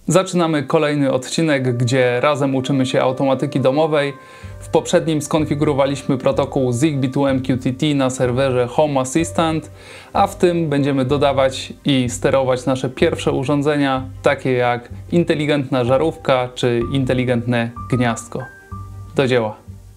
Zaczynamy kolejny odcinek, gdzie razem uczymy się automatyki domowej. W poprzednim skonfigurowaliśmy protokół Zigbee to MQTT na serwerze Home Assistant, a w tym będziemy dodawać i sterować nasze pierwsze urządzenia, takie jak inteligentna żarówka czy inteligentne gniazdko. Do dzieła!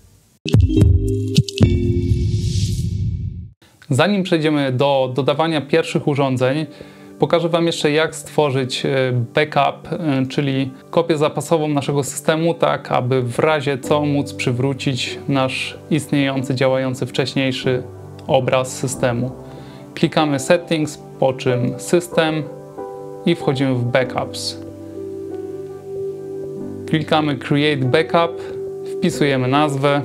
Zanim przejdziemy do dodawania pierwszych urządzeń, pokażę Wam jeszcze, jak stworzyć backup, czyli kopię zapasową naszego systemu, tak aby w razie co móc przywrócić nasz istniejący, działający wcześniejszy obraz systemu. Klikamy Settings, po czym System i wchodzimy w Backups. Klikamy Create Backup, wpisujemy nazwę,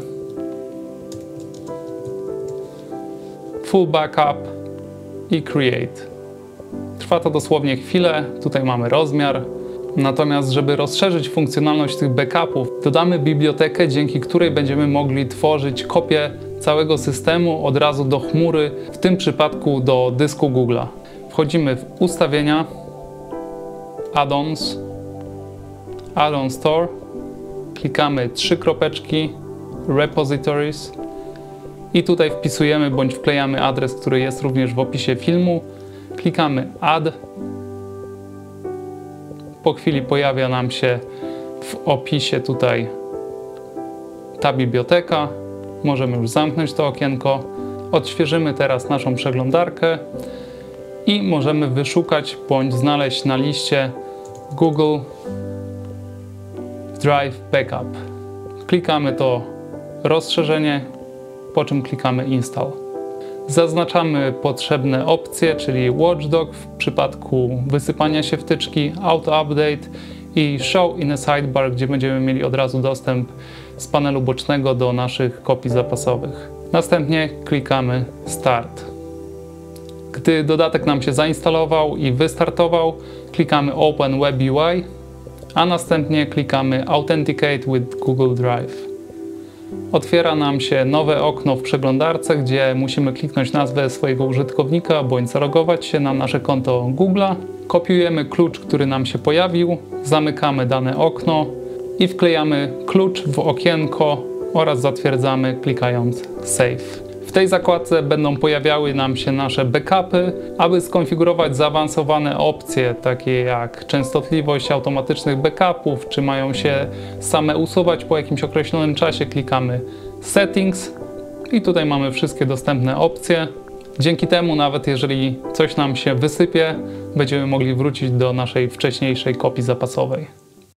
Full Backup i Create. Trwa to dosłownie chwilę, tutaj mamy rozmiar. Natomiast, żeby rozszerzyć funkcjonalność tych backupów, dodamy bibliotekę, dzięki której będziemy mogli tworzyć kopię całego systemu od razu do chmury, w tym przypadku do dysku Google'a. Wchodzimy w Ustawienia, Add-ons, Add-on Store, klikamy 3 kropeczki, Repositories i tutaj wpisujemy bądź wklejamy adres, który jest również w opisie filmu. Klikamy Add. Po chwili pojawia nam się w opisie tutaj ta biblioteka. Możemy już zamknąć to okienko. Odświeżymy teraz naszą przeglądarkę i możemy wyszukać bądź znaleźć na liście Google Drive Backup. Klikamy to rozszerzenie, po czym klikamy Install. Zaznaczamy potrzebne opcje, czyli Watchdog w przypadku wysypania się wtyczki, Auto Update i Show in a Sidebar, gdzie będziemy mieli od razu dostęp z panelu bocznego do naszych kopii zapasowych. Następnie klikamy Start. Gdy dodatek nam się zainstalował i wystartował, klikamy Open Web UI, a następnie klikamy Authenticate with Google Drive. Otwiera nam się nowe okno w przeglądarce, gdzie musimy kliknąć nazwę swojego użytkownika bądź zalogować się na nasze konto Google'a. Kopiujemy klucz, który nam się pojawił, zamykamy dane okno i wklejamy klucz w okienko oraz zatwierdzamy, klikając Save. W tej zakładce będą pojawiały nam się nasze backupy. Aby skonfigurować zaawansowane opcje, takie jak częstotliwość automatycznych backupów, czy mają się same usuwać po jakimś określonym czasie, klikamy Settings i tutaj mamy wszystkie dostępne opcje. Dzięki temu, nawet jeżeli coś nam się wysypie, będziemy mogli wrócić do naszej wcześniejszej kopii zapasowej.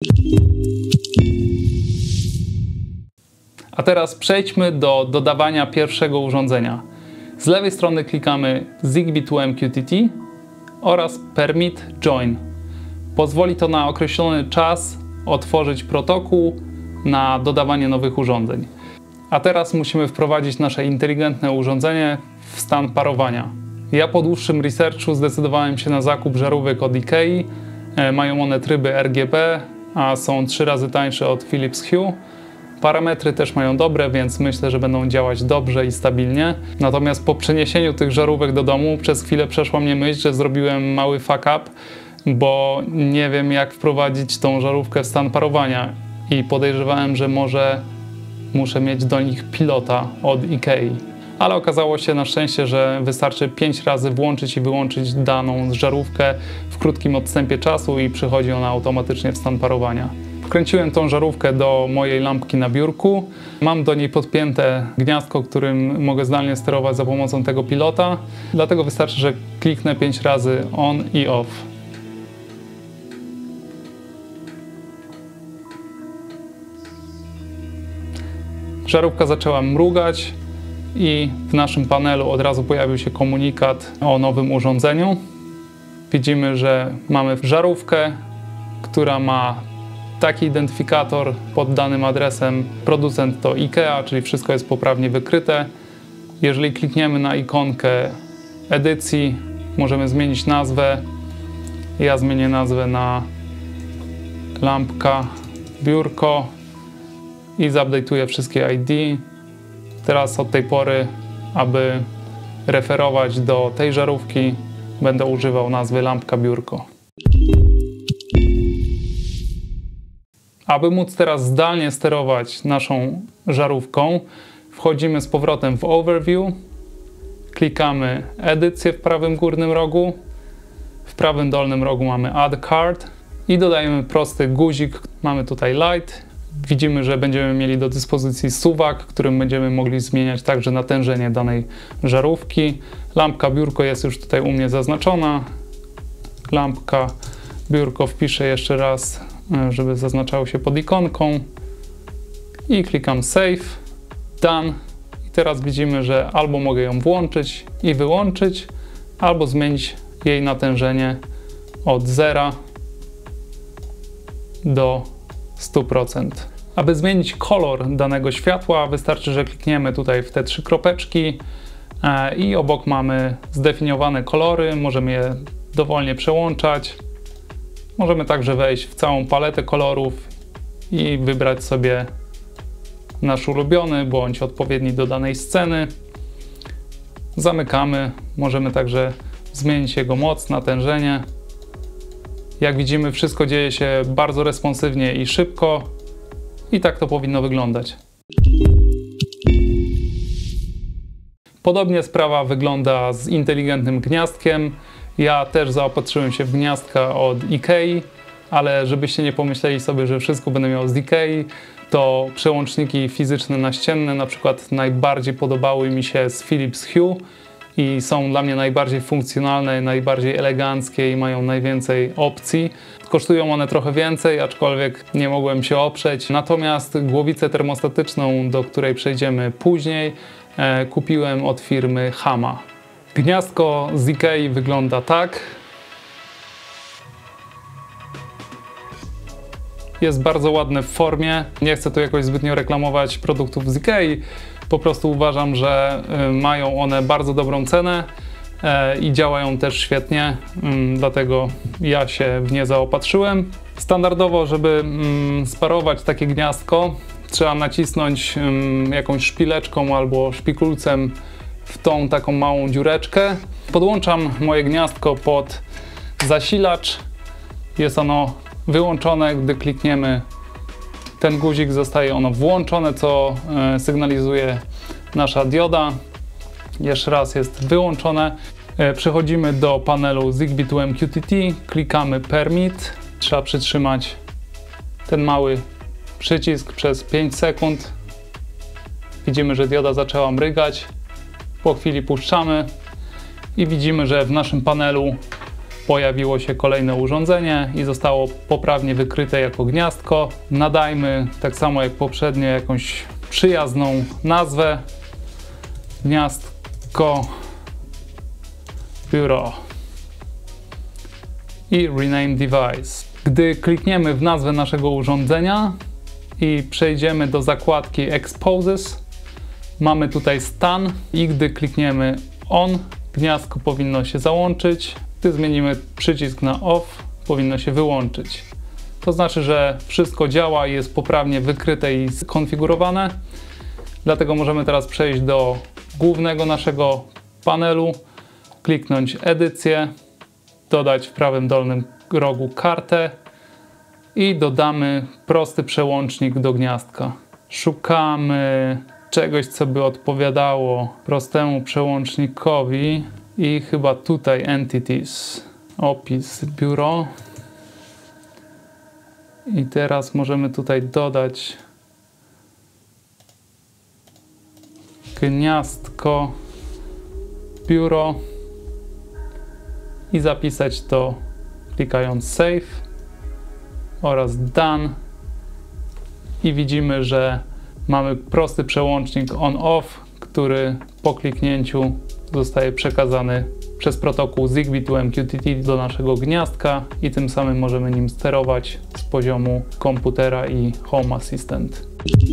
A teraz przejdźmy do dodawania pierwszego urządzenia. Z lewej strony klikamy Zigbee to MQTT oraz Permit Join. Pozwoli to na określony czas otworzyć protokół na dodawanie nowych urządzeń. A teraz musimy wprowadzić nasze inteligentne urządzenie w stan parowania. Ja po dłuższym researchu zdecydowałem się na zakup żarówek od Ikei. Mają one tryby RGB, a są 3 razy tańsze od Philips Hue. Parametry też mają dobre, więc myślę, że będą działać dobrze i stabilnie. Natomiast po przeniesieniu tych żarówek do domu przez chwilę przeszła mnie myśl, że zrobiłem mały fuck up, bo nie wiem, jak wprowadzić tą żarówkę w stan parowania i podejrzewałem, że może muszę mieć do nich pilota od Ikei. Ale okazało się na szczęście, że wystarczy 5 razy włączyć i wyłączyć daną żarówkę w krótkim odstępie czasu i przychodzi ona automatycznie w stan parowania. Wkręciłem tą żarówkę do mojej lampki na biurku. Mam do niej podpięte gniazdko, którym mogę zdalnie sterować za pomocą tego pilota. Dlatego wystarczy, że kliknę 5 razy on i off. Żarówka zaczęła mrugać i w naszym panelu od razu pojawił się komunikat o nowym urządzeniu. Widzimy, że mamy żarówkę, która ma taki identyfikator pod danym adresem. Producent to IKEA, czyli wszystko jest poprawnie wykryte. Jeżeli klikniemy na ikonkę edycji, możemy zmienić nazwę. Ja zmienię nazwę na lampka biurko i zaupdate'uję wszystkie ID. Teraz od tej pory, aby referować do tej żarówki, będę używał nazwy lampka biurko. Aby móc teraz zdalnie sterować naszą żarówką, wchodzimy z powrotem w Overview, klikamy Edycję w prawym górnym rogu, w prawym dolnym rogu mamy Add Card i dodajemy prosty guzik. Mamy tutaj Light. Widzimy, że będziemy mieli do dyspozycji suwak, którym będziemy mogli zmieniać także natężenie danej żarówki. Lampka biurko jest już tutaj u mnie zaznaczona. Lampka biurko wpiszę jeszcze raz, żeby zaznaczało się pod ikonką. I klikam Save, Done. I teraz widzimy, że albo mogę ją włączyć i wyłączyć, albo zmienić jej natężenie od 0 do 100%. Aby zmienić kolor danego światła, wystarczy, że klikniemy tutaj w te 3 kropeczki i obok mamy zdefiniowane kolory. Możemy je dowolnie przełączać. Możemy także wejść w całą paletę kolorów i wybrać sobie nasz ulubiony bądź odpowiedni do danej sceny. Zamykamy. Możemy także zmienić jego moc, natężenie. Jak widzimy, wszystko dzieje się bardzo responsywnie i szybko i tak to powinno wyglądać. Podobnie sprawa wygląda z inteligentnym gniazdkiem. Ja też zaopatrzyłem się w gniazdka od IKEA, ale żebyście nie pomyśleli sobie, że wszystko będę miał z IKEA, to przełączniki fizyczne naścienne na przykład najbardziej podobały mi się z Philips Hue i są dla mnie najbardziej funkcjonalne, najbardziej eleganckie i mają najwięcej opcji. Kosztują one trochę więcej, aczkolwiek nie mogłem się oprzeć. Natomiast głowicę termostatyczną, do której przejdziemy później, kupiłem od firmy Hama. Gniazdko z IKEA wygląda tak. Jest bardzo ładne w formie. Nie chcę tu jakoś zbytnio reklamować produktów z IKEA. Po prostu uważam, że mają one bardzo dobrą cenę i działają też świetnie, dlatego ja się w nie zaopatrzyłem. Standardowo, żeby sparować takie gniazdko, trzeba nacisnąć jakąś szpileczką albo szpikulcem w tą taką małą dziureczkę. Podłączam moje gniazdko pod zasilacz. Jest ono wyłączone, gdy klikniemy ten guzik, zostaje ono włączone, co sygnalizuje nasza dioda. Jeszcze raz jest wyłączone. Przechodzimy do panelu Zigbee to MQTT, klikamy Permit. Trzeba przytrzymać ten mały przycisk przez 5 sekund. Widzimy, że dioda zaczęła mrygać. Po chwili puszczamy i widzimy, że w naszym panelu pojawiło się kolejne urządzenie i zostało poprawnie wykryte jako gniazdko. Nadajmy, tak samo jak poprzednio, jakąś przyjazną nazwę. Gniazdko biuro i Rename Device. Gdy klikniemy w nazwę naszego urządzenia i przejdziemy do zakładki Exposes, mamy tutaj stan i gdy klikniemy On, gniazdko powinno się załączyć. Gdy zmienimy przycisk na Off, powinno się wyłączyć. To znaczy, że wszystko działa i jest poprawnie wykryte i skonfigurowane. Dlatego możemy teraz przejść do głównego naszego panelu, kliknąć Edycję, dodać w prawym dolnym rogu kartę i dodamy prosty przełącznik do gniazdka. Szukamy czegoś, co by odpowiadało prostemu przełącznikowi i chyba tutaj Entities, opis, biuro. I teraz możemy tutaj dodać gniazdko, biuro i zapisać to klikając Save oraz Done i widzimy, że mamy prosty przełącznik on-off, który po kliknięciu zostaje przekazany przez protokół Zigbee to MQTT do naszego gniazdka i tym samym możemy nim sterować z poziomu komputera i Home Assistant.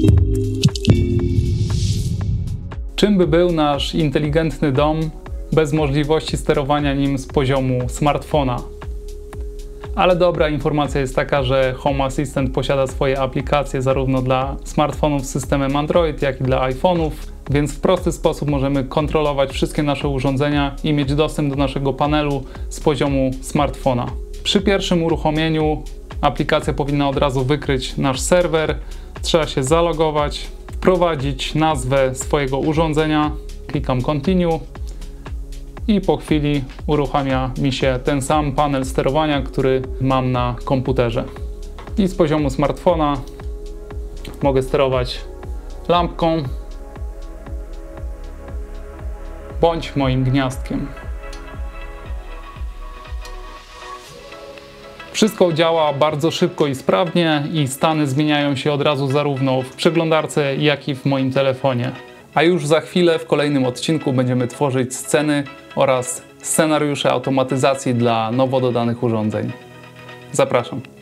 Czym by był nasz inteligentny dom bez możliwości sterowania nim z poziomu smartfona? Ale dobra informacja jest taka, że Home Assistant posiada swoje aplikacje zarówno dla smartfonów z systemem Android, jak i dla iPhone'ów, więc w prosty sposób możemy kontrolować wszystkie nasze urządzenia i mieć dostęp do naszego panelu z poziomu smartfona. Przy pierwszym uruchomieniu Aplikacja powinna od razu wykryć nasz serwer. Trzeba się zalogować, wprowadzić nazwę swojego urządzenia. Klikam Continue i po chwili uruchamia mi się ten sam panel sterowania, który mam na komputerze. I z poziomu smartfona mogę sterować lampką bądź moim gniazdkiem. Wszystko działa bardzo szybko i sprawnie i stany zmieniają się od razu zarówno w przeglądarce, jak i w moim telefonie. A już za chwilę w kolejnym odcinku będziemy tworzyć sceny oraz scenariusze automatyzacji dla nowo dodanych urządzeń. Zapraszam.